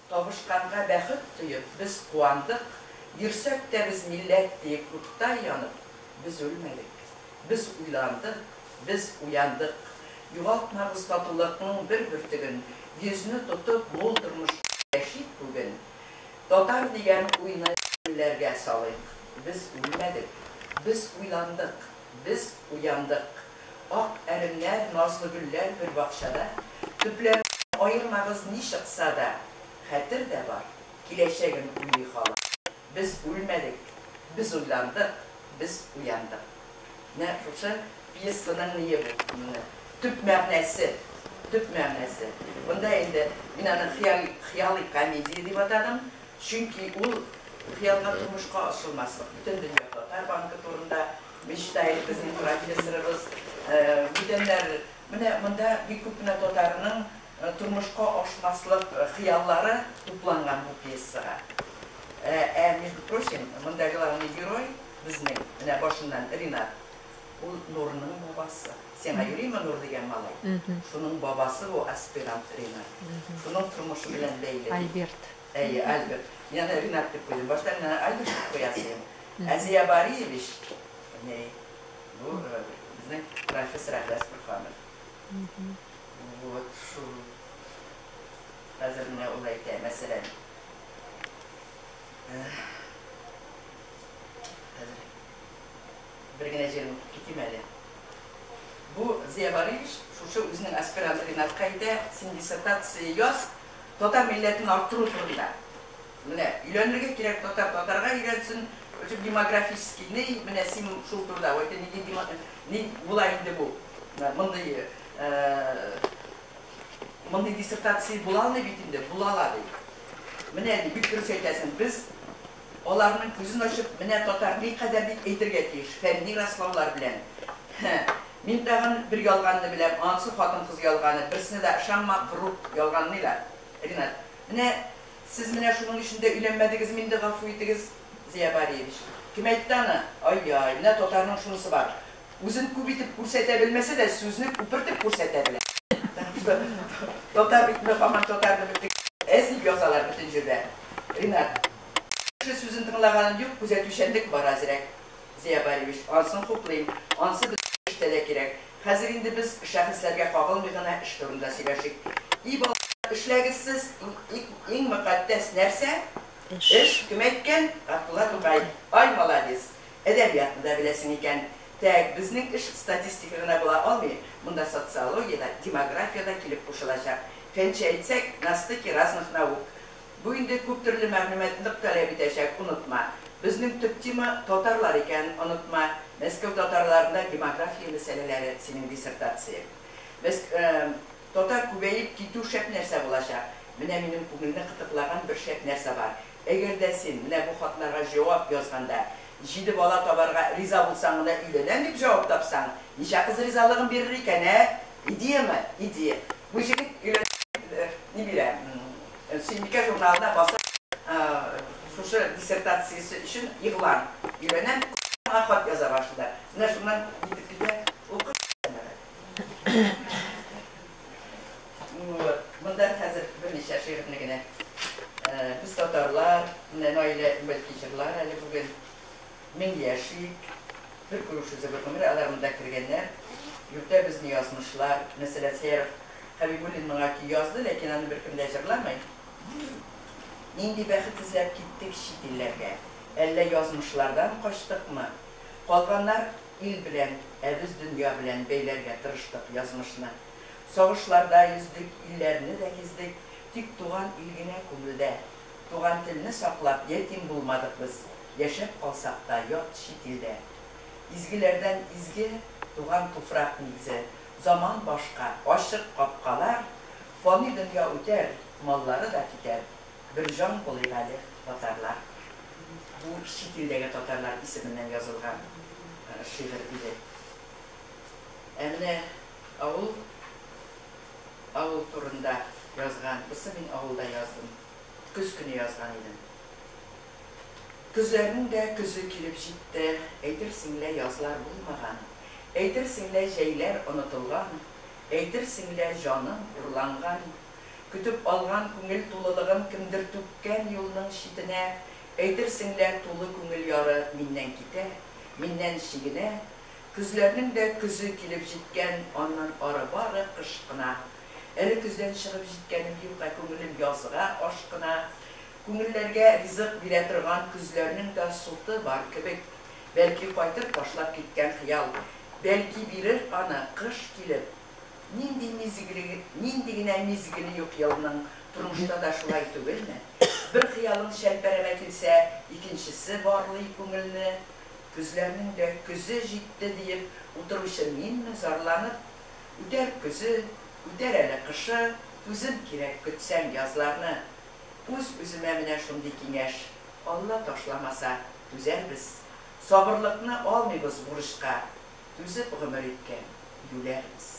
Табышканга бәхет тойып, біз қуандық, Йөрсәк тә без милләт дип утта янып, без үлмәдек, без уйландык, без уяндык. Югалтмабыз татулыкның бер бөртеген, йөзне тотып мул тормыш яшик бүген. Татар дигән уйны илләргә салыйк, без үлмәдек, без уйландык, без уяндык. Ак әреңнәр, назлы гөлләр бер бакчада, төпләр айырмагыз ни чыкса да, хәтер дә бар, киләчәген уйлый кала. Biz ölmedik, biz uylandık, biz uyandık. Ne şuşa piyasının niye bu? Tüp məğnəsi. Bunda indi minanın xiyali komediya deyip atadım. Çünkü o xiyalga turmuşqa açılmaslık. Bütün dünya Tatar Bankı turunda Meştayil bizim profesörümüz bilenler bunda bir küpüne Tatarının turmuşqa açmaslık xiyalları toplangan bu piyasaya. Между прочим, мында главный герой bizning mana boshundan Rinat, u Nurning babasi. Sen ayurima Nur degan malay. Shuning babasi bu aspirant Rinat. Shuning turmushi bilan beyli. Albert. Albert. Yana Rinat deb qo'ydim. Boshdan Albert deb qo'yasizmi? Aziya Bariyevich. Bu bizning professor Ahlas Burxonov. Вот shu hozir mana ulayta masalan birgina jerim ketimadi. Bu Ziya Bariyevich şu o'zining aspirant Rinatqayda sen dissertatsiya yoz, Tatar millatini orttiruv turida. Mana uylanirga kerak Tatarga uylansin, o'sha demografический, mana sen shu turda o'yda ne bo'laydi bu. Bunday dissertatsiya bo'la bitindi, bo'ladi. Mana bir ko'rsa aytasan, biz onların gözünü açıp, mene Tatar ne kadar deyip eğitirge teyiş, fenni rastlavlar bilen. Min tağın bir yalganını bilem, ansı hatın kız yalganı, birisini de Şammak Fıruk yalganıyla. Rinat, mene siz mene şunun içinde ülenmediniz, min de gafuyduğunuz Ziya Bariyevich. Kim etti ana? Ay mene Tatar'ın şunusu var. Uzun kubitip kursetebilmesi de sözünü kupırtıp kursetebilir. Tatar bitme falan Tatar'da bitti. Ezip yozalar bütün cürbe. Rinat. Sözün tınlağanın yok, күзәтүчәнлек бар azirek. Ziya Bariyevich, ansın huklayım, ansı biz iştede gerek. Hazır indi biz şahıslarga kağılmığına iş turunda söyleşik. İyi bala, işlegisiz, en mukaddes nerse, iş kümetken, Abdullah Tugay, ay malades. Edebiyatında bilesin iken, tek bizning iş statistiklerine bula olmayı, bunda sotsiologiyada, demografiyada kilip koşulacak. Fençe etsek, nasıl ki razных navuk. Bu indi көп türlü məlumatlık talep edecek, unutma. Bizning tüp tema Tatarlar iken, unutma. Moskva Tatarlarında demografiya meseleleri senin dissertatsiya. Tatar kubeyip kitu şep nerse bulacak. Mine benim ko'ngilni qıtıqlagan bir şep nerse var. Eğer de sen mine bu xatlarga cevap yazganda, jidi bala tabarga riza bulsan, mine uylenem deb cevap tapsan, necha qiz rizalığın verir iken, ideya mi? Ideya. Bu jigit ne bileyim, Sindika jurnalına basa şu dissertatsiyası için yığılan yürenen xat yaza başladı. Ne şundan gidip de oku. Bundan hazır bir neçə şehirine biz Tatarlar, Naile Belkicirlar, bugün 1000 yaşıyık, bir kuruşuza bakımır, alarmında kirgenler, yurtta bizni yazmışlar. Mesela Seyir Habibulin bana ki yazdı, lakin onu bir kimde yazırlamayın. Nindi bəxit izlep gittik şitillerge. Elle yazmışlardan kaçtık mı? Kalganlar il bilen, eviz dünya bilen beylerge tırıştık yazmışına. Soğuşlarda yüzdük, illerini de gizdik. Tik tuğan ilgine kumulde. Tuğan tilini saklap yetim bulmadık biz. Yaşap kalsak da yot şitilde. İzgilerden izgi, tuğan tufrak nigze. Zaman başka, aşık kapkalar. Fani dünya öter, malları da tüter. Bir can kolaygalı Tatarlar. Bu şitildeki Tatarlar isminden yazılgan şiir idi. Emine avul turunda yazgan, ısı ben avulda yazdım. Küz günü yazgan idim. Küzlerinin de küzü kilip jitti, eytirsinle yazlar bulmagan. Eytirsinle şeyler unutulgan, eytirsinle canım urlangan. Kütüp algan küngül tululığım kimdir кышның шитенә, әйтерсеңләр тулы күңел яры миннән китә, миннән шигенә, күзләрнең дә күзе килеп җиткән, аннан ары бары кыш кына. Әле күздән чыгып җиткәнем юкка, күңелем язга ашкына, күңелләргә ризык бирә торган күзләрнең дә суты бар кебек, бәлки кайтып башлап киткән хыял, бәлки бирер аны кыш килеп. Нинди генә мизгеле юк елның, тормышта да шулай түгелме? Бер хыялың шәлпәрәмә килсә, икенчесе барлый күңелне, күзләрнең дә көзе җитте диеп, утыручы минме зарланып, үтәр көзе, үтәр әле кышы, түзем кирәк көтсәң язларны. Үз-үземә менә шундый киңәш, Алла ташламаса, түзәрбез. Сабырлыкны алмыйбыз бурычка, түзеп гомер иткән юләрбез.